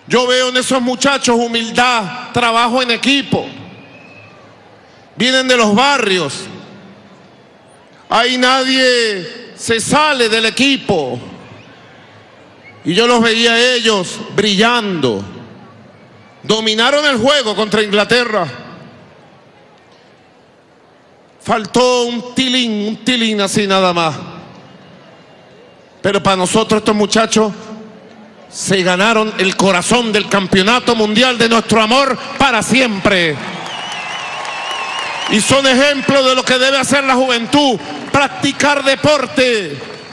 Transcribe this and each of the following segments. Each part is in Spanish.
Yo veo en esos muchachos humildad, trabajo en equipo. Vienen de los barrios. Ahí nadie se sale del equipo. Y yo los veía a ellos brillando. Dominaron el juego contra Inglaterra. Faltó un tilín así nada más. Pero para nosotros estos muchachos se ganaron el corazón del campeonato mundial de nuestro amor para siempre. Y son ejemplos de lo que debe hacer la juventud: practicar deporte.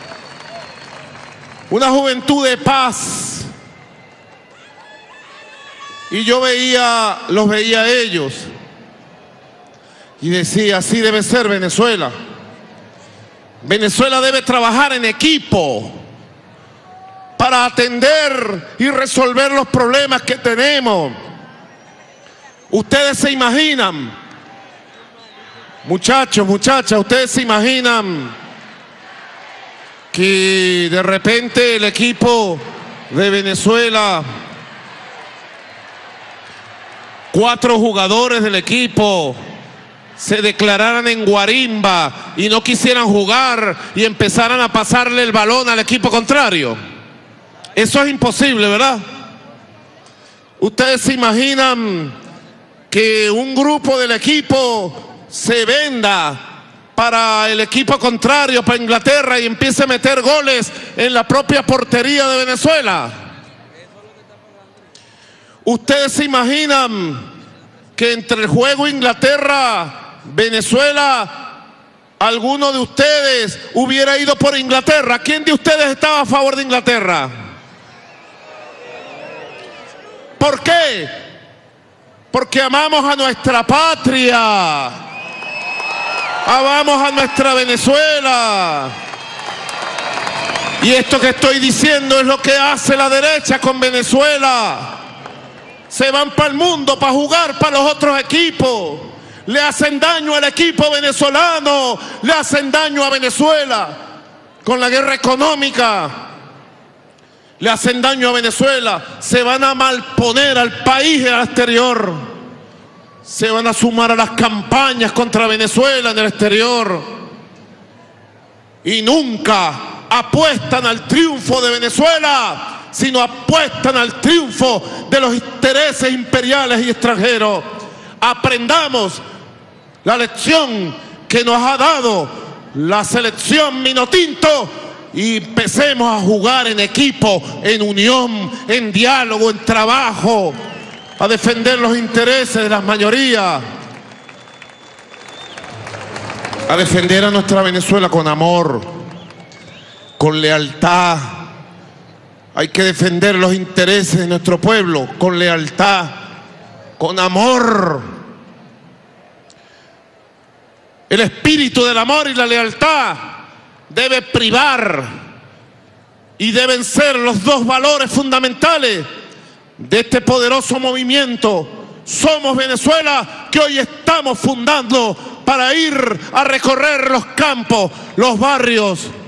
Una juventud de paz. Y yo los veía a ellos y decía, así debe ser Venezuela. Venezuela debe trabajar en equipo para atender y resolver los problemas que tenemos. Ustedes se imaginan, muchachos, muchachas, ustedes se imaginan que de repente el equipo de Venezuela, 4 jugadores del equipo se declararan en guarimba y no quisieran jugar y empezaran a pasarle el balón al equipo contrario? Eso es imposible, ¿verdad? Ustedes se imaginan que un grupo del equipo se venda para el equipo contrario, para Inglaterra, y empiece a meter goles en la propia portería de Venezuela. Ustedes se imaginan que entre el juego Inglaterra-Venezuela, alguno de ustedes hubiera ido por Inglaterra. ¿Quién de ustedes estaba a favor de Inglaterra? ¿Por qué? Porque amamos a nuestra patria, amamos a nuestra Venezuela. Y esto que estoy diciendo es lo que hace la derecha con Venezuela. Se van para el mundo para jugar para los otros equipos. Le hacen daño al equipo venezolano, le hacen daño a Venezuela con la guerra económica. Le hacen daño a Venezuela, se van a malponer al país y al exterior. Se van a sumar a las campañas contra Venezuela en el exterior. Y nunca apuestan al triunfo de Venezuela, sino apuestan al triunfo de los intereses imperiales y extranjeros. Aprendamos la lección que nos ha dado la selección Minotinto y empecemos a jugar en equipo, en unión, en diálogo, en trabajo, a defender los intereses de las mayorías, a defender a nuestra Venezuela con amor, con lealtad. Hay que defender los intereses de nuestro pueblo con lealtad, con amor. El espíritu del amor y la lealtad debe privar y deben ser los dos valores fundamentales de este poderoso movimiento Somos Venezuela, que hoy estamos fundando para ir a recorrer los campos, los barrios,